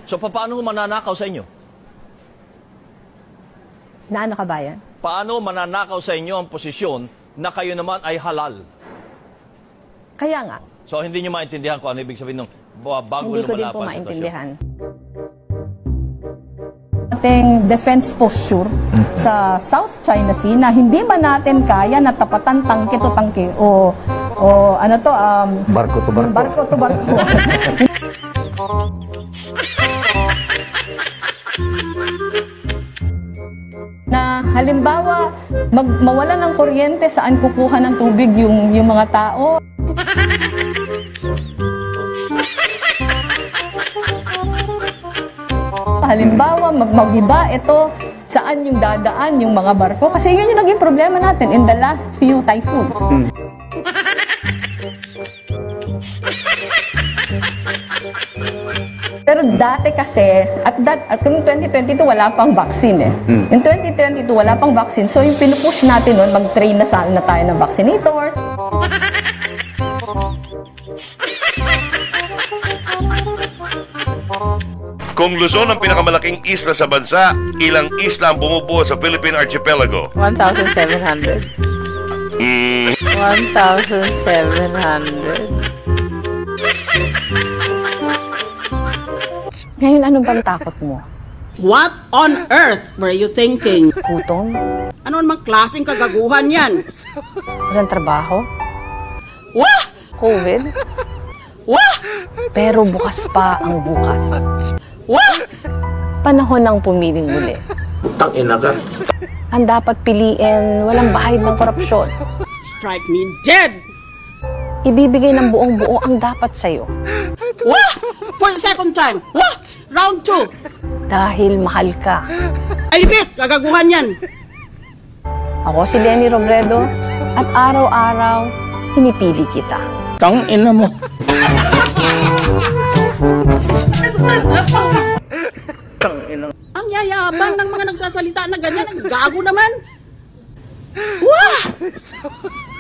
So, paano mananakaw sa inyo? Na ano ka bayan? Paano mananakaw sa inyo ang posisyon na kayo naman ay halal? Kaya nga. So, hindi nyo maintindihan kung ano ibig sabihin ng bago Hindi ko din lumala po pa ang sitwasyon. maintindihan. Ating defense posture sa South China Sea na hindi man natin kaya na tapatan tangke to tangke o ano to Barko to barko. barko to barko. Na halimbawa mawala ng kuryente, saan kukuha ng tubig yung mga tao? Halimbawa, mag-iba ito, saan yung dadaan yung mga barko? Kasi yun yung naging problema natin in the last few typhoons. Pero dati kasi, at noong 2022, wala pang vaccine eh. In 2022, wala pang vaccine. So yung pinupush natin noon, mag-train na sana tayo ng vaccinators. Kung Luzon ang pinakamalaking isla sa bansa, ilang isla ang bumubuo sa Philippine Archipelago? 1,700. 1,700. Ngayon, anong bang takot mo? What on earth were you thinking? Gutom? Ano namang klaseng kagaguhan yan? Walang trabaho? Wah! COVID? Wah! Pero bukas pa ang bukas. Wah! Panahon ng pumiling muli. Tangina ka. Ang dapat piliin, walang bahid ng korupsyon. Strike me dead! Ibibigay ng buong-buo ang dapat sa'yo. Wah! For the second time! Wah! Round 2! Dahil mahal ka. I repeat, kagaguhan yan! Ako si Leni Robredo at araw-araw, pinipili kita. Tangina mo. Ang yayabang ng mga nagsasalita na ganyan, ang gago naman! Wah!